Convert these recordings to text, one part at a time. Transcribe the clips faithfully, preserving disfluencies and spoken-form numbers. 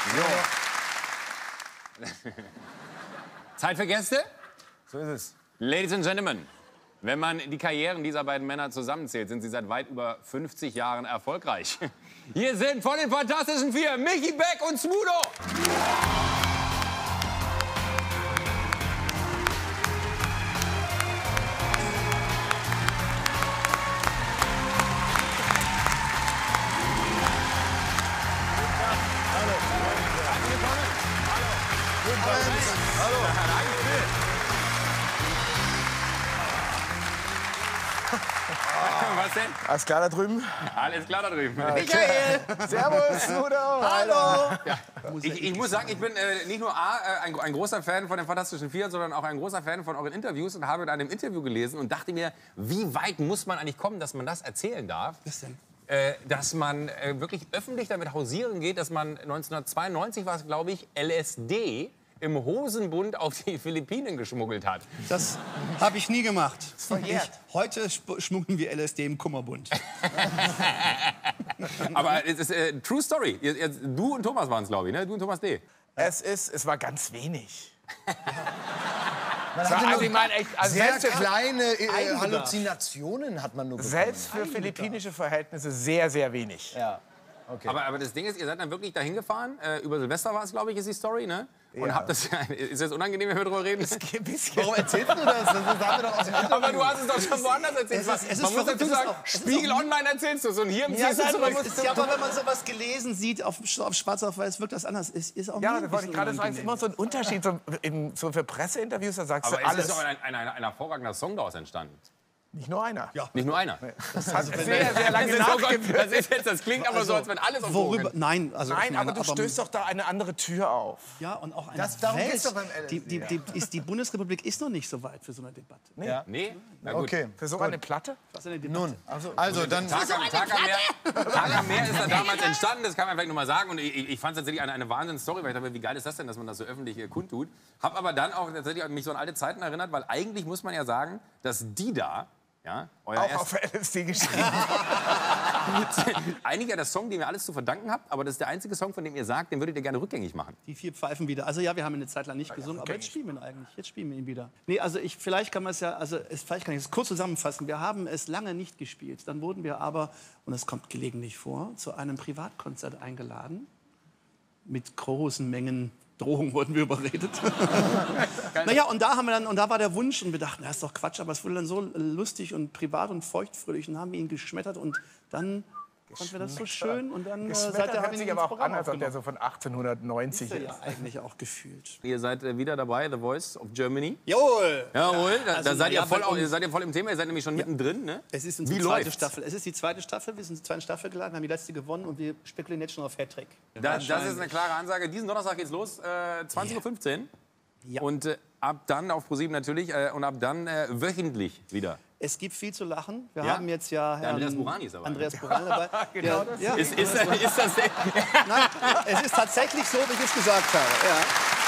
So. Zeit für Gäste? So ist es. Ladies and Gentlemen, wenn man die Karrieren dieser beiden Männer zusammenzählt, sind sie seit weit über fünfzig Jahren erfolgreich. Hier sind von den Fantastischen Vier Michi Beck und Smudo. Was denn? Alles klar da drüben? Alles klar da drüben. Okay. Michael! Servus, Smudo! Hallo! Ja. Ich, ich muss sagen, ich bin äh, nicht nur A, äh, ein, ein großer Fan von den Fantastischen Vier, sondern auch ein großer Fan von euren Interviews und habe in einem Interview gelesen und dachte mir, wie weit muss man eigentlich kommen, dass man das erzählen darf? Was denn? Äh, dass man äh, wirklich öffentlich damit hausieren geht, dass man neunzehnhundertzweiundneunzig war es, glaube ich, L S D im Hosenbund auf die Philippinen geschmuggelt hat. Das habe ich nie gemacht. verjährt. Ich, heute schmuggeln wir L S D im Kummerbund. Aber es ist äh, True Story. Ihr, ihr, du und Thomas waren es, glaube ich, ne? Du und Thomas D. Es ist, es war ganz wenig. Man So, hatte also nur ich meine, echt, also sehr selbst, für, kleine äh, Eigenbedarf. Halluzinationen hat man nur bekommen. selbst für philippinische Verhältnisse sehr, sehr wenig. Ja. Okay. Aber, aber das Ding ist, ihr seid dann wirklich dahin gefahren. Äh, über Silvester war es, glaube ich, ist die Story, ne? Und Ja. habt das, ist das unangenehm, wenn wir darüber reden? Ein bisschen. Warum erzählst du das? Das haben wir doch aus dem Aber du hast es doch schon woanders erzählt. Es ist- es ist man muss verrückt, dazu es ist sagen, auch- es ist Spiegel auch- Online erzählst du es und hier im Ja, Ziel nein, du man was- muss, ja, aber wenn man sowas gelesen sieht, auf, auf schwarz auf weiß, wirkt das anders. Es ist auch Ja, mir das ein wollte ich bisschen gerade sagen. Es ist unangenehm. immer so ein Unterschied. So, in, so für Presseinterviews, da sagst Aber du es alles. ist doch ein, ein, ein, ein hervorragender Song daraus entstanden. Nicht nur einer. Ja. Nicht nur einer. Das hat sehr, sehr lange Das, ist, oh Gott, nachgewirkt. das, ist jetzt, das klingt aber so, als wenn alles auf Worüber? Drogen- Nein, also ich Nein, meine, aber du stößt doch da eine andere Tür auf. Ja, und auch eine Das- darum Welt. geht's doch beim L S D. Die, die, die, ist, die Bundesrepublik ist noch nicht so weit für so eine Debatte. Ja. Nee? Na gut. Okay. Für so eine Platte? Was ist eine Debatte? Nun, also dann. Tag am, Tag am Meer, Tag am Meer ist da damals entstanden, das kann man vielleicht noch mal sagen. Und ich, ich, ich fand es tatsächlich eine, eine Wahnsinns-Story, weil ich dachte, wie geil ist das denn, dass man das so öffentlich äh, kundtut. Hab aber dann auch tatsächlich mich so an alte Zeiten erinnert, weil eigentlich muss man ja sagen, dass die da, ja, euer Auch erst- auf L S D geschrieben. eigentlich ja der Song, dem ihr alles zu verdanken habt, aber das ist der einzige Song, von dem ihr sagt, den würdet ihr gerne rückgängig machen. Die vier Pfeifen wieder. Also ja, wir haben ihn eine Zeit lang nicht gesungen, aber jetzt spielen wir ihn eigentlich. Jetzt spielen wir ihn wieder. Nee, also ich, vielleicht kann man es ja, also es, vielleicht kann ich es kurz zusammenfassen. Wir haben es lange nicht gespielt. Dann wurden wir aber, und es kommt gelegentlich vor, zu einem Privatkonzert eingeladen. Mit großen Mengen Drohungen wurden wir überredet. Naja, und da haben wir dann, und da war der Wunsch, und wir dachten, das ist doch Quatsch, aber es wurde dann so lustig und privat und feuchtfröhlich, und haben wir ihn geschmettert, und dann fanden wir das so schön, und dann äh, Geschmettert seitdem haben hört wir sich ihn aber ins auch Programm an, als ob der aufgenommen. so von achtzehnhundertneunzig Ist ist. er ja eigentlich auch gefühlt. Ihr seid äh, wieder dabei, The Voice of Germany. Jawohl! Jawohl, da, Also, da seid, na ja, ihr voll, bei au- uns- ihr seid ihr voll im Thema, ihr seid nämlich schon mittendrin, ne? Es ist Wie unsere zweite läuft's? Staffel. Es ist die zweite Staffel. Wir sind zur zweiten Staffel geladen, haben die letzte gewonnen, und wir spekulieren jetzt schon auf Hattrick. Da, das ist eine klare Ansage. Diesen Donnerstag geht's los, äh, zwanzig Uhr fünfzehn. Ja. Und äh, ab dann auf ProSieben natürlich äh, und ab dann äh, wöchentlich wieder. Es gibt viel zu lachen. Wir Ja? haben jetzt ja Der Andreas Burani ist dabei, ne? Andreas Burani dabei. Genau Der- ja, Ist, ist, ist das der? nein, es ist tatsächlich so, wie ich es gesagt habe. Ja.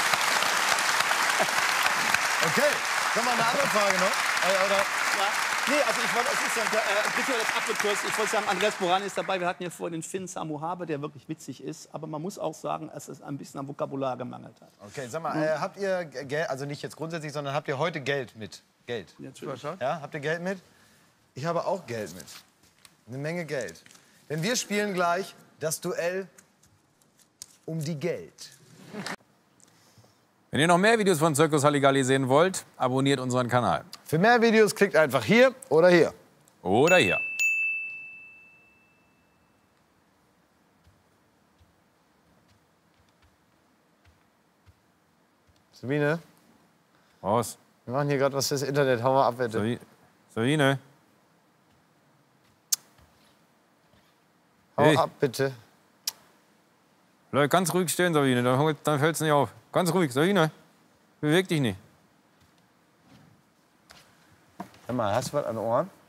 Okay. Noch mal eine andere Frage noch. Äh, Oder, Nee, also ich wollte, es ist ja, äh, bitte das abgekürzt. Ich wollte sagen, Andreas Burani ist dabei. Wir hatten ja vorhin den Finn Samu Habe, der wirklich witzig ist. Aber man muss auch sagen, dass es ein bisschen am Vokabular gemangelt hat. okay, sag mal, äh, habt ihr Geld, also nicht jetzt grundsätzlich, sondern habt ihr heute Geld mit? Geld? Natürlich. Ja, habt ihr Geld mit? Ich habe auch Geld mit. Eine Menge Geld. Denn wir spielen gleich das Duell um die Geld. Wenn ihr noch mehr Videos von Circus Halligalli sehen wollt, abonniert unseren Kanal. Für mehr Videos klickt einfach hier oder hier. Oder hier. Sabine, Raus. wir machen hier gerade was fürs Internet. Hau mal ab, bitte. Sabi- Sabine. Hau Hey. ab, bitte. Bleib ganz ruhig stehen, Sabine, dann, holt- dann fällt's nicht auf. Ganz ruhig, Sabine. Beweg dich nicht. Sag mal, hast du was an den Ohren?